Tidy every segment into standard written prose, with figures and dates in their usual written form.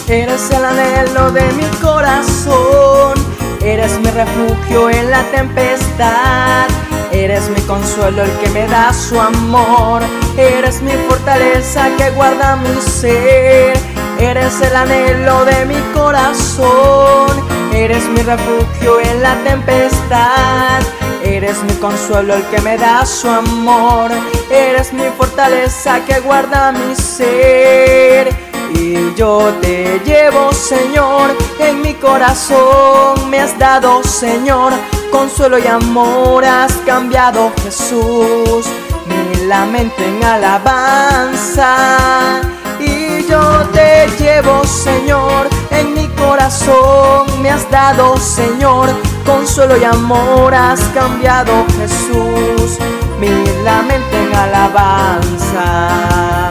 Eres el anhelo de mi corazón, eres mi refugio en la tempestad, eres mi consuelo, el que me da su amor, eres mi fortaleza que guarda mi ser, eres el anhelo de mi corazón, eres mi refugio en la tempestad, eres mi consuelo, el que me da su amor, eres mi fortaleza que guarda mi ser. Y yo te llevo, Señor, en mi corazón me has dado, Señor, consuelo y amor has cambiado, Jesús, mi lamento en alabanza. Y yo te llevo, Señor, en mi corazón me has dado, Señor, consuelo y amor has cambiado, Jesús, mi lamento en alabanza.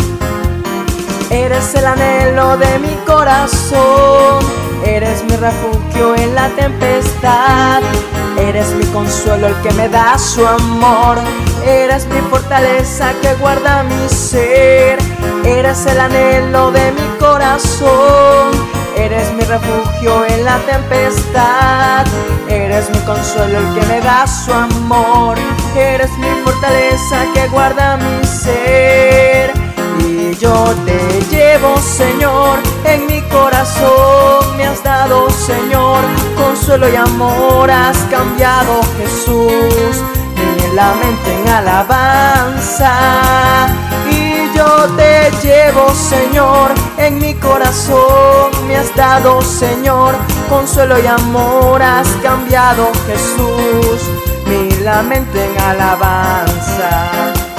Eres el anhelo de mi corazón, eres mi refugio en la tempestad, eres mi consuelo, el que me da su amor, eres mi fortaleza que guarda mi ser, eres el anhelo de mi corazón, eres mi refugio en la tempestad, eres mi consuelo, el que me da su amor, eres mi fortaleza que guarda mi ser. Y yo te llevo, Señor, en mi corazón me has dado, Señor, consuelo y amor has cambiado, Jesús, mi lamento en alabanza. Y yo te llevo, Señor, en mi corazón me has dado, Señor, consuelo y amor has cambiado, Jesús, mi lamento en alabanza.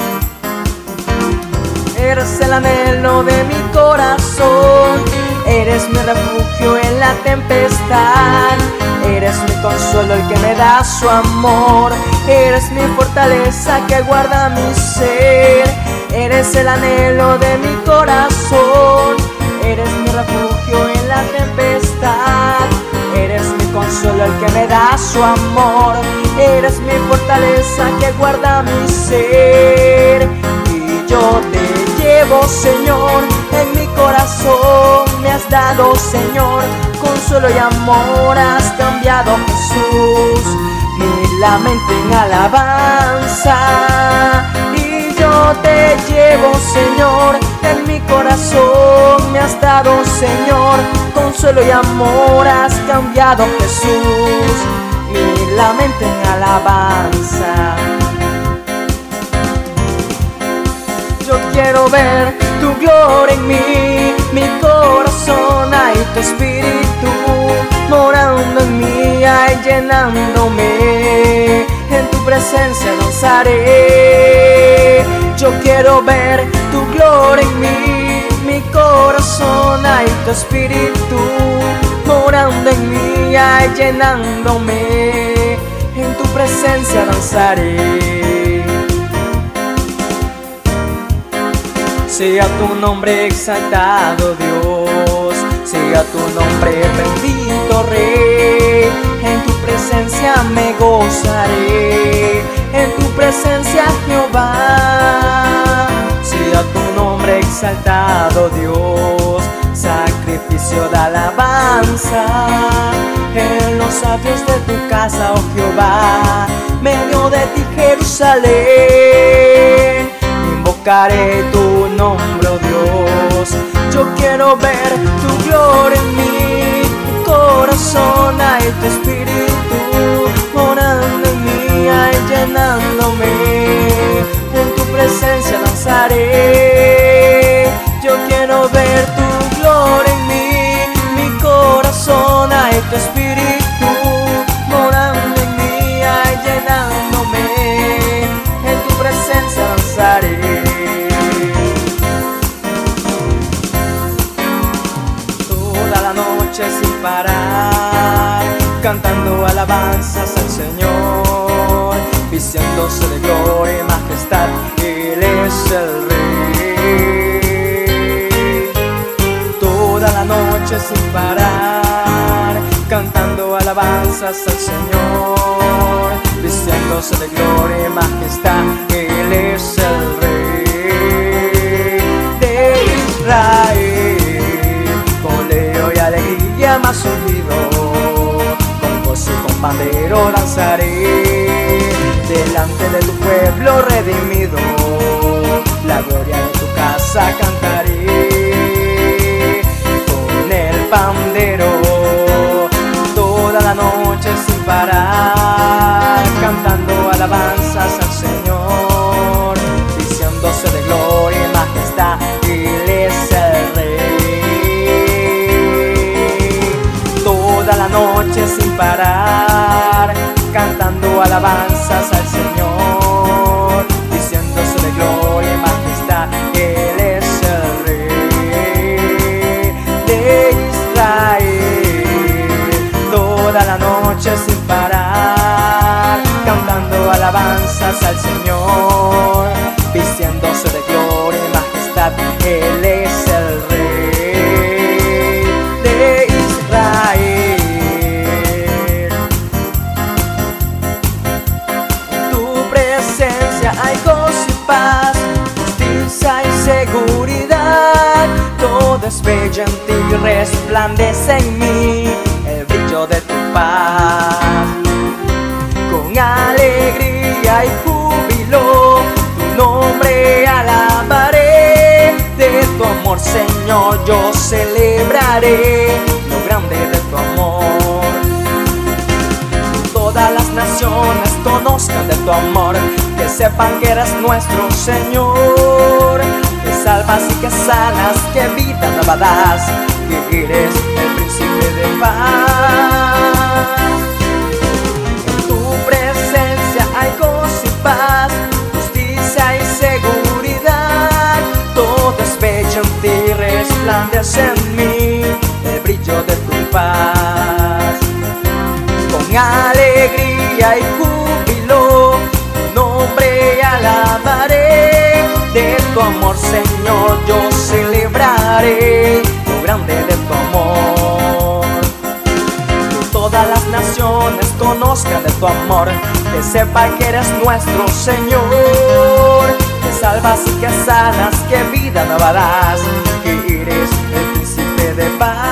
Eres el anhelo de mi corazón, eres mi refugio en la tempestad, eres mi consuelo, el que me da su amor, eres mi fortaleza que guarda mi ser, eres el anhelo de mi corazón, eres mi refugio en la tempestad, eres mi consuelo, el que me da su amor, eres mi fortaleza que guarda mi ser. Y yo te llevo, Señor, en mi corazón me has dado, Señor, consuelo y amor has cambiado, Jesús, mi lamento en alabanza. Y yo te llevo, Señor, en mi corazón me has dado, Señor, consuelo y amor has cambiado, Jesús, mi lamento en alabanza. Yo quiero ver tu gloria en mí, mi corazón, ay, tu espíritu morando en mí, ay, llenándome, en tu presencia danzaré. Yo quiero ver tu gloria en mí, mi corazón, ay, tu espíritu morando en mí, ay, llenándome, en tu presencia danzaré. Sea tu nombre exaltado, Dios, sea tu nombre bendito, Rey, en tu presencia me gozaré, en tu presencia, Jehová. Sea tu nombre exaltado, Dios, sacrificio de alabanza, en los sabios de tu casa, oh Jehová, medio de ti, Jerusalén. Invocaré tu nombre, oh Dios. Yo quiero ver tu gloria en mí, tu corazón, ay, tu espíritu morando en mí, ay, llenándome, en tu presencia danzaré. Yo quiero ver tu gloria en mí, mi corazón, ay, tu espíritu morando en mí, ay, llenándome, en tu presencia danzaré. Sin parar, cantando alabanzas al Señor, vistiéndose de gloria y majestad, Él es el Rey. Toda la noche sin parar, cantando alabanzas al Señor, vistiéndose de gloria y majestad, Él es el Rey de Israel. Con has ungido, con gozo y con pandero danzaré delante de tu pueblo redimido, la gloria de tu casa cantaré con el pandero toda la noche sin parar, cantando alabanzas al Señor, diciéndose de gloria y majestad, Él es el Rey. Toda la noche sin parar, cantando alabanzas al Señor, diciéndose de gloria y majestad, Él es el Rey de Israel. Toda la noche sin parar, cantando alabanzas al Señor, vistiéndose de gloria y majestad, Él es el Rey de Israel. En tu presencia hay gozo y paz, justicia y seguridad. Todo es bello en ti, resplandece en mí el brillo de tu paz. Con alegría y júbilo tu nombre alabaré, de tu amor, Señor, yo celebraré lo grande de tu amor. Todas las naciones conozcan de tu amor, que sepan que eres nuestro Señor, que salvas y que sanas, que vida nueva das, que eres el príncipe de paz. En tu presencia hay gozo y paz, justicia y seguridad. Todo es bello en ti, resplandece en mí el brillo de tu paz. Con alegría y júbilo tu nombre alabaré, de tu amor, Señor, yo celebraré lo grande de tu amor. Que todas las naciones conozcan de tu amor, que sepan que eres nuestro Señor, que salvas y que sanas, que vida nueva das, que eres el príncipe de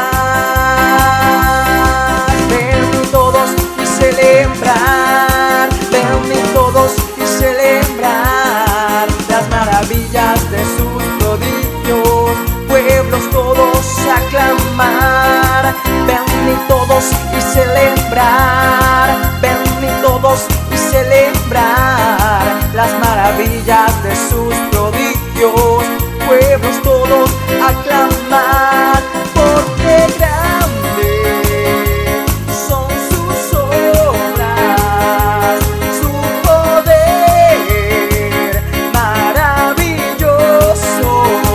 paz. Ven todos y celebrar, ven todos y celebrar las maravillas de sus prodigios, pueblos todos aclamar. Ven todos y celebrar, ven todos y celebrar las maravillas de sus prodigios, pueblos todos aclamar, porque grande son sus obras, su poder maravilloso.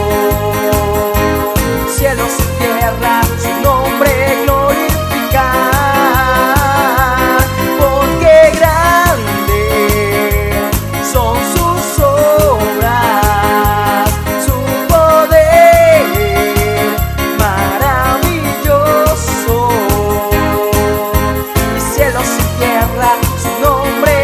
Cielos y tierra su nombre glorificar, porque grande son sus obras, su poder maravilloso. Y cielos y tierra su nombre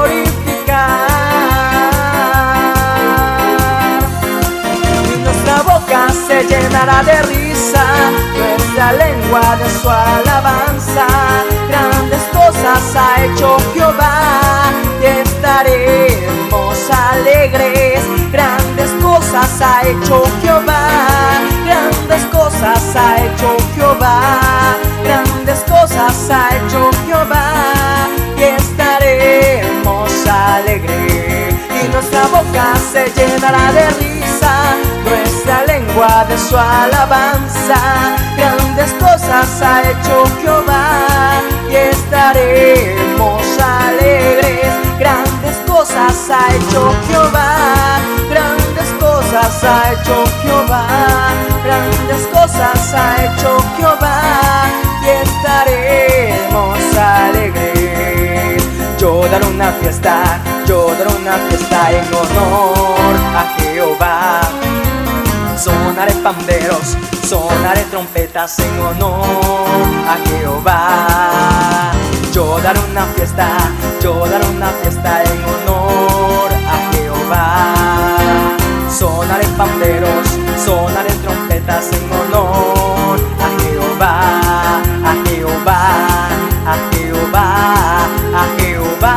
glorificar. Y nuestra boca se llenará de risa, nuestra lengua de su alabanza. Grandes cosas ha hecho Jehová y estaremos alegres. Grandes cosas ha hecho Jehová, grandes cosas ha hecho Jehová, grandes cosas ha hecho Jehová y estaremos alegres. Y nuestra boca se llenará de risa, nuestra lengua de su alabanza. Grandes cosas ha hecho Jehová y estaremos alegres. Grandes cosas ha hecho Jehová, grandes cosas ha hecho Jehová, grandes cosas ha hecho Jehová y estaremos alegres. Yo daré una fiesta, yo daré una fiesta en honor a Jehová. Sonaré panderos, sonaré trompetas en honor a Jehová. Yo daré una fiesta, yo daré una fiesta en honor a Jehová. Sonaré panderos, sonaré trompetas en honor a Jehová, a a Jehová, a Jehová, a Jehová,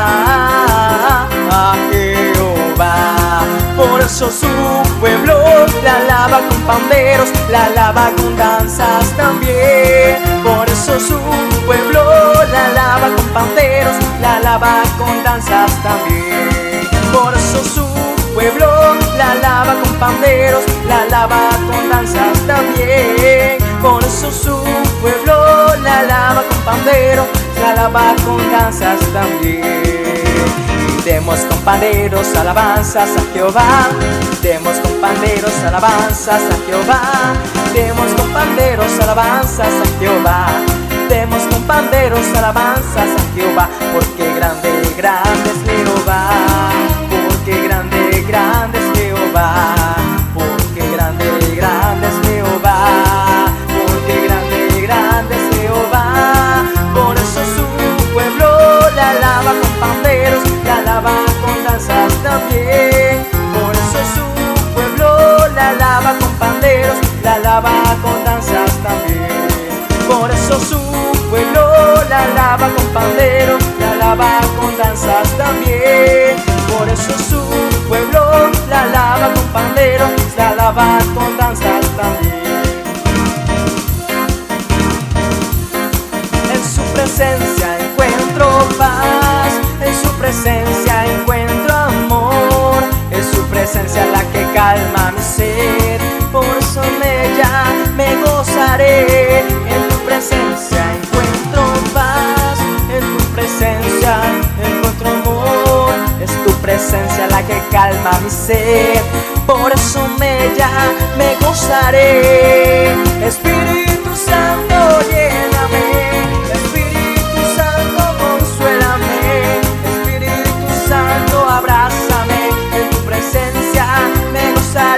a Jehová. Por eso su pueblo la alaba con panderos, la alaba con danzas también. Por eso su pueblo la alaba con panderos, la alaba con danzas también. Por eso su pueblo la alaba con panderos, la alaba con danzas también. Por eso su pueblo la alaba con panderos, la alaba con danzas también. Demos con panderos alabanzas a Jehová, demos con panderos alabanzas a Jehová, demos con panderos alabanzas a Jehová, demos con panderos alabanzas a Jehová, porque grande, grande es Jehová, porque grande, grande es Jehová, porque grande, grande es Jehová, porque grande, grande es Jehová. Por eso su pueblo la alaba con panderos, la alaba con danzas también. Por eso su pueblo la alaba con panderos, la alaba con danzas también. Por eso su pueblo la alaba con panderos, la alaba con danzas también. Por eso su pueblo la alaba con panderos, la alaba con danzas también. En su presencia encuentro paz, en su presencia encuentro amor, en su presencia la que calma mi sed. Por eso en ella me gozaré, en tu presencia encuentro paz, en tu presencia encuentro amor, es tu presencia la que calma mi sed. Por eso en ella me gozaré. Espíritu Santo, lléname, Espíritu Santo, consuélame, Espíritu Santo, abrázame, en tu presencia me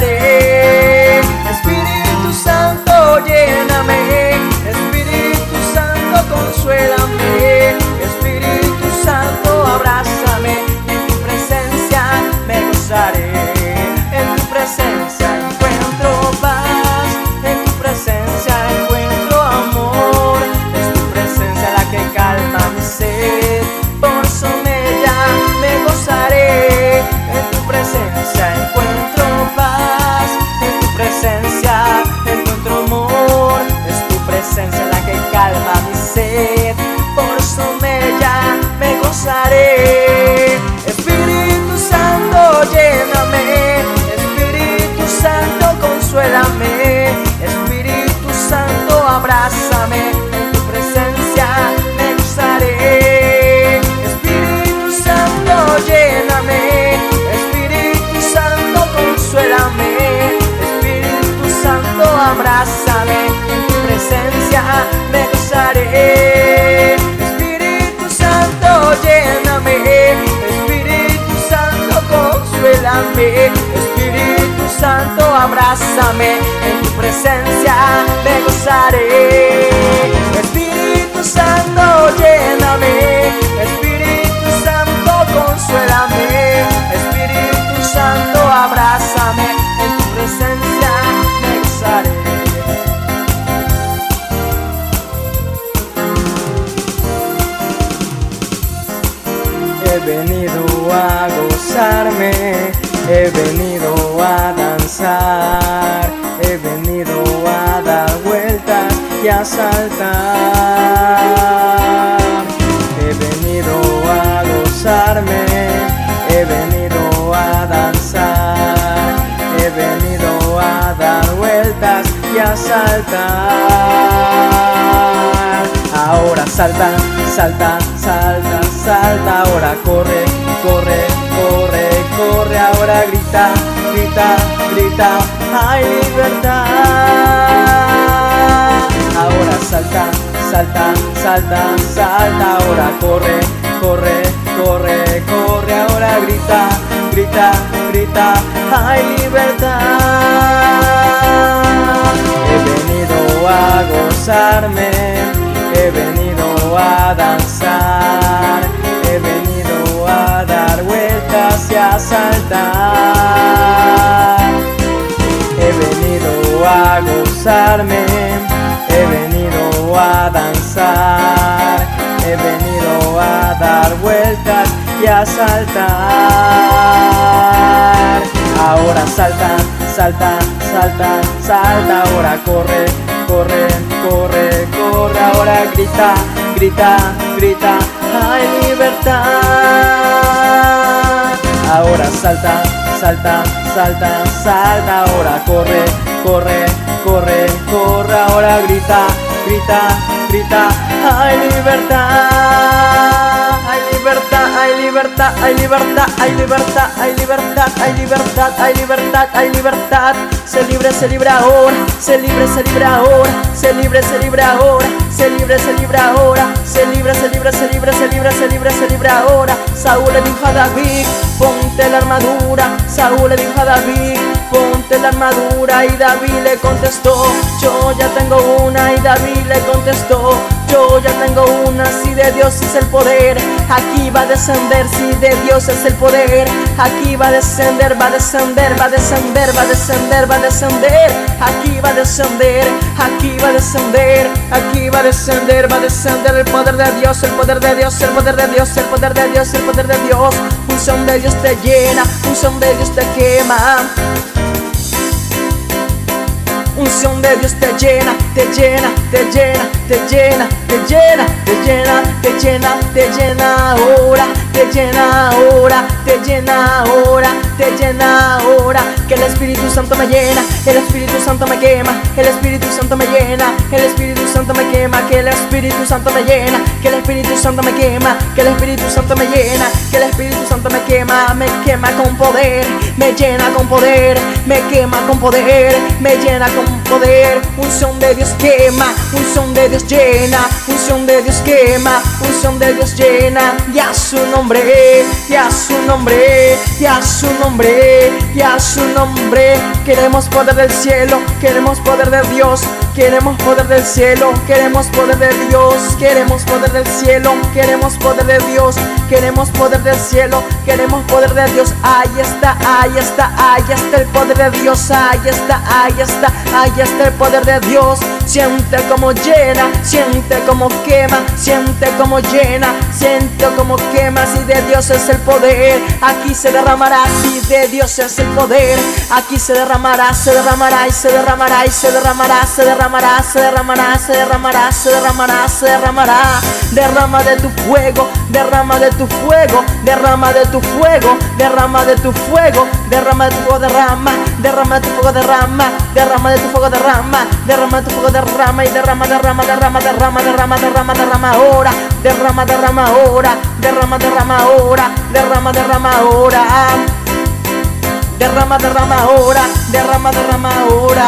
gozaré. Espíritu Santo, lléname, Espíritu Santo, consuélame, Espíritu Santo, abrázame, en tu presencia me gozaré. En tu presencia encuentro paz, en tu presencia encuentro amor, es tu presencia la que calma mi sed. Por eso en ella me gozaré, en tu presencia encuentro paz, en tu presencia encuentro amor, es tu presencia la que calma mi sed. Por eso en ella me gozaré. Espíritu Santo, lléname, Espíritu Santo, consuélame, Espíritu Santo, abrázame, en tu presencia me gozaré. Espíritu Santo, lléname, Espíritu Santo, consuélame, Espíritu Santo, abrázame, en tu presencia me gozaré. Espíritu Santo, lléname, Espíritu Santo, consuélame, Espíritu Santo, abrázame, en tu presencia me gozaré. Espíritu Santo, lléname, Espíritu Santo, consuélame, Espíritu Santo, abrázame, en tu presencia me gozaré. He venido a gozarme, he venido a danzar, he venido a dar vueltas y a saltar. He venido a gozarme, he venido a danzar, he venido a dar vueltas y a saltar. Ahora salta, salta, salta, salta, ahora corre, corre, corre, corre, ahora grita, grita, grita, hay libertad. Ahora salta, salta, salta, salta, ahora corre, corre, corre, corre, ahora grita, grita, grita, hay libertad. He venido a gozarme, he venido a danzar, he venido a dar vueltas y a saltar. He venido a gozarme, he venido a a danzar, he venido a dar vueltas y a saltar. Ahora salta, salta, salta, salta, ahora corre, corre, corre, corre, ahora grita, grita, grita, hay libertad. Ahora salta, salta, salta, salta, ahora corre, corre, corre, corre, ahora grita, grita, grita, hay libertad, hay libertad, hay libertad, hay libertad, hay libertad, hay libertad, hay libertad, hay libertad, hay libertad. Se libre ahora, se libre ahora, se libre ahora, se libre ahora, se libre, se libre, se libre, se libre, se libre, se libre ahora. Saúl le dijo a David, ponte la armadura. Saúl le dijo a David, ponte la armadura, y David le contestó, yo ya tengo una. Y David le contestó, yo ya tengo una. Si de Dios es el poder, aquí va a descender. Si de Dios es el poder, aquí va a descender, va a descender, va a descender, va a descender, va a descender. Aquí va a descender, aquí va a descender, aquí va a descender, va a descender el poder de Dios, el poder de Dios, el poder de Dios, el poder de Dios, el poder de Dios. Unción de Dios te llena, unción de Dios te quema. Unción de Dios te llena, te llena, te llena, te llena, te llena, te llena, te llena, te llena ahora, te llena ahora, te llena ahora, te llena ahora. Que el Espíritu Santo me llena, el Espíritu Santo me quema, el Espíritu Santo me llena, el Espíritu Santo me quema, que el Espíritu Santo me llena, que el Espíritu Santo me quema, que el Espíritu Santo me llena, que el Espíritu Santo me quema con poder, me llena con poder, me quema con poder, me llena con poder. Unción de Dios quema, unción de Dios llena, unción de Dios quema, unción de Dios llena. Y a su nombre, y a su nombre, y a su nombre, y a su nombre. Queremos poder del cielo, queremos poder de Dios, queremos poder del cielo, queremos poder de Dios, queremos poder del cielo, queremos poder de Dios, queremos poder del cielo, queremos poder de Dios. Ahí está, ahí está, ahí está el poder de Dios, ahí está, ahí está, ahí está el poder de Dios. Siente como llena, siente como quema, siente como llena, siente como quema. Si de Dios es el poder, aquí se derramará. Si de Dios es el poder, aquí se derramará, se derramará y se derramará y se derramará, se derramará, se derramará, se derramará, se derramará, se derramará. Derrama de tu fuego, derrama de tu fuego, derrama de tu fuego, derrama de tu fuego, derrama de tu fuego, derrama, derrama de tu fuego, derrama, derrama de tu fuego, derrama, derrama de tu fuego, derrama y derrama, derrama, derrama, derrama, derrama, derrama, derrama ahora, derrama, derrama ahora, derrama, derrama ahora, derrama, derrama ahora. Derrama, derrama ahora, derrama, derrama ahora.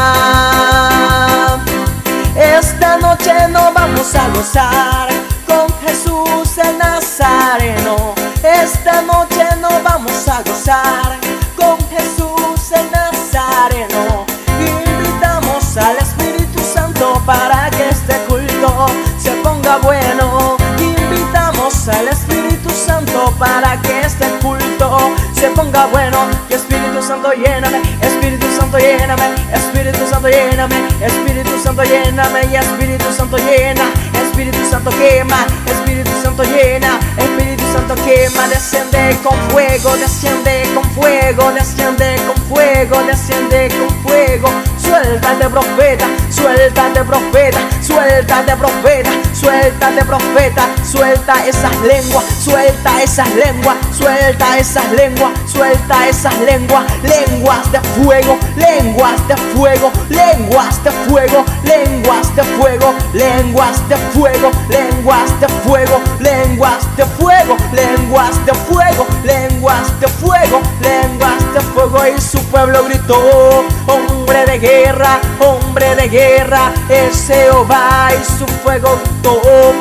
Esta noche nos vamos a gozar con Jesús el Nazareno. Esta noche nos vamos a gozar con Jesús el Nazareno. Invitamos al Espíritu Santo para que este culto se ponga bueno. Invitamos al Espíritu Santo para que este culto se ponga bueno. Y Espíritu Santo lléname, Espíritu Santo lléname, Espíritu Santo lléname, Espíritu Santo lléname. Y Espíritu Santo llena, Espíritu Santo quema, Espíritu Santo llena, Espíritu Santo quema. Desciende con fuego, desciende con fuego, desciende con fuego, desciende con fuego. Suéltate profeta, suéltate profeta, suéltate profeta, suéltate profeta. Suelta esas lenguas, suelta esas lenguas, suelta esas lenguas, suelta esas lenguas. Lenguas de fuego, lenguas de fuego, lenguas de fuego, lenguas de fuego, lenguas de fuego, lenguas de fuego, lenguas de fuego, lenguas de fuego, lenguas de fuego, lenguas de fuego. Y su pueblo gritó, hombre de guerra, hombre de guerra es Jehová. Y su fuego gritó,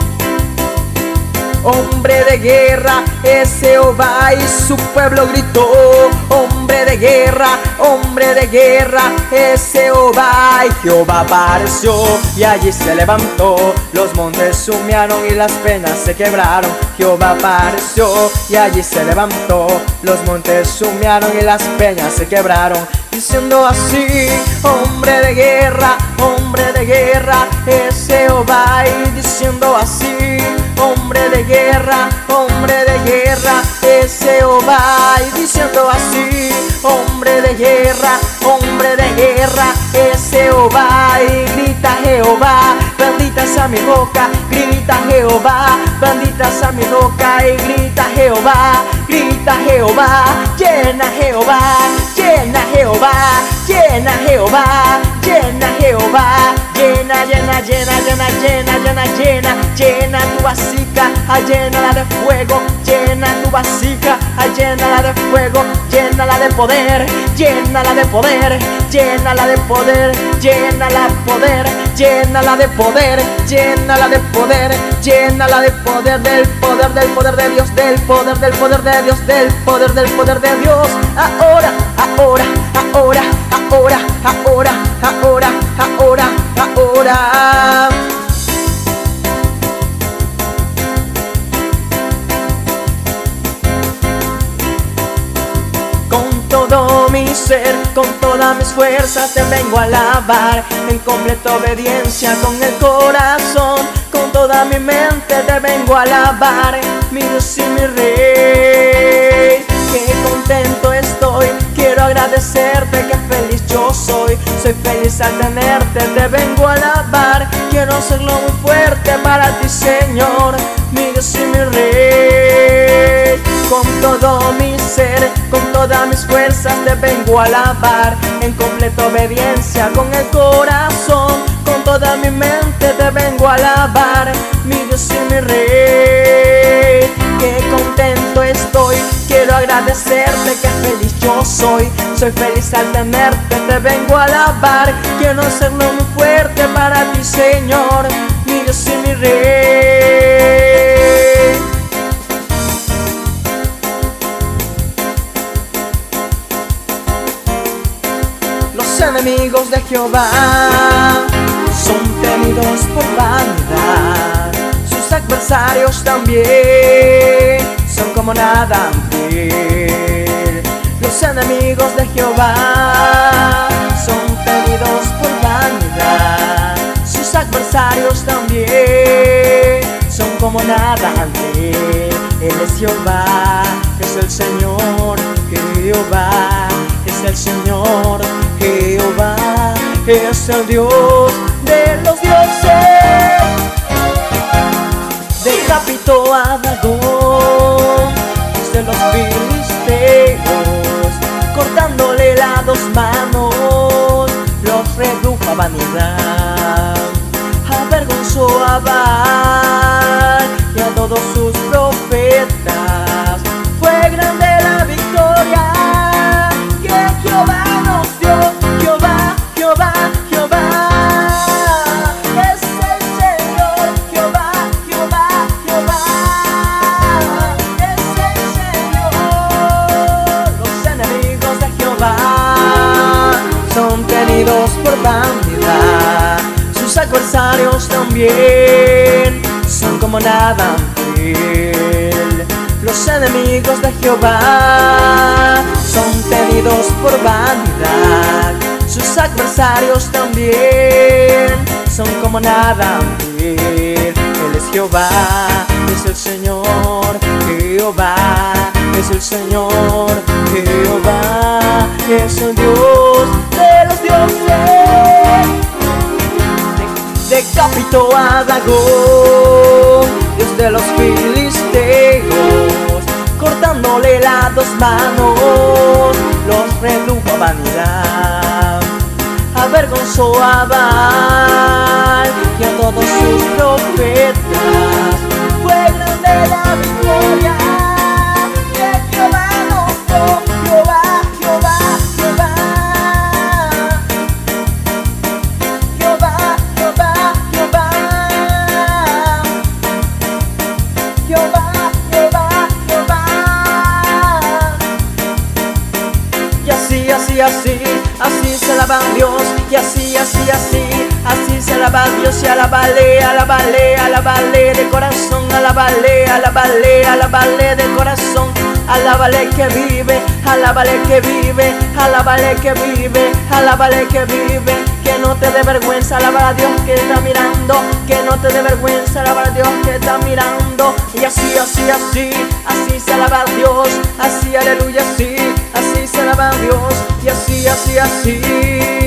hombre de guerra es Jehová. Y su pueblo gritó, hombre de guerra es Jehová. Y Jehová apareció y allí se levantó, los montes humearon y las peñas se quebraron. Jehová apareció y allí se levantó, los montes humearon y las peñas se quebraron. diciendo así: hombre de guerra es Jehová. Y diciendo así: hombre de guerra es Jehová. Y diciendo así: hombre de guerra es Jehová. Y grita Jehová, bendita sea mi boca, grita Jehová, bendita sea mi boca. Y grita Jehová, llena Jehová, llena Jehová, llena Jehová, llena Jehová, llena, llena, llena, llena, llena, llena, llena, llena tu vasija, llénala de fuego, llena tu vasija, llénala de fuego, llénala de poder, llénala de poder, llénala de poder, llénala de poder, llénala de poder, llénala de poder, llénala de poder, del poder, del poder de Dios, del poder, del poder de Dios, del poder, del poder de Dios. Ahora, ahora, ahora, ahora, ahora, ahora, ahora, ahora. Con todo mi ser, con todas mis fuerzas te vengo a alabar, en completa obediencia con el corazón, con toda mi mente te vengo a alabar, mi Dios y mi Rey. Qué contento estoy, quiero agradecerte, qué feliz yo soy feliz al tenerte, te vengo a alabar, quiero hacerlo muy fuerte para ti, Señor, mi Dios y mi Rey. Con todo mi ser, con todas mis fuerzas te vengo a alabar, en completa obediencia con el corazón, con toda mi mente te vengo a alabar, mi Dios y mi Rey. Qué contento estoy, quiero agradecerte, qué feliz yo soy feliz al tenerte, te vengo a alabar, quiero hacerlo muy fuerte para ti, Señor, mi Dios y mi Rey. Los enemigos de Jehová son tenidos por vanidad, sus adversarios también son como nada ante. Los enemigos de Jehová son tenidos por vanidad, sus adversarios también son como nada ante él. Él es Jehová, es el Señor, Jehová es el Señor, Jehová es el Dios de los dioses. Decapitó a Dagón, de los filisteos, cortándole las dos manos, los redujo a vanidad, avergonzó a Baal y a todos sus profetas. Fue grande la victoria que Jehová nos dio, Jehová, Jehová, Jehová. Es el Señor, Jehová, Jehová, Jehová. Es el Señor. Los enemigos de Jehová son tenidos por vanidad, sus adversarios también son como nada ante él. Los enemigos de Jehová son tenidos por vanidad, sus adversarios también son como nada ante él. Él es Jehová, es el Señor, Jehová es el Señor, Jehová es el Dios de los dioses. Decapitó a Dagón, Dios de los filisteos, cortándole las dos manos, los redujo a vanidad, avergonzó a Baal y a todos sus profetas. Fue grande la victoria que Jehová nos dio, Jehová, Jehová, Jehová. Jehová, Jehová, Jehová. Jehová, Jehová, Jehová. Y así, así, así, así se alaba a Dios. Y así, así, así, así se alaba a Dios. Y alabale, alabale, alabale de corazón. Alabale, alabale, alabale de corazón. alábale que vive, alábale que vive, alábale que vive, alábale que vive. Que no te dé vergüenza alabar a Dios que está mirando, que no te dé vergüenza alabar a Dios que está mirando. Y así, así, así, así se alaba a Dios, así, aleluya, así, así se alaba a Dios. Y así, así, así.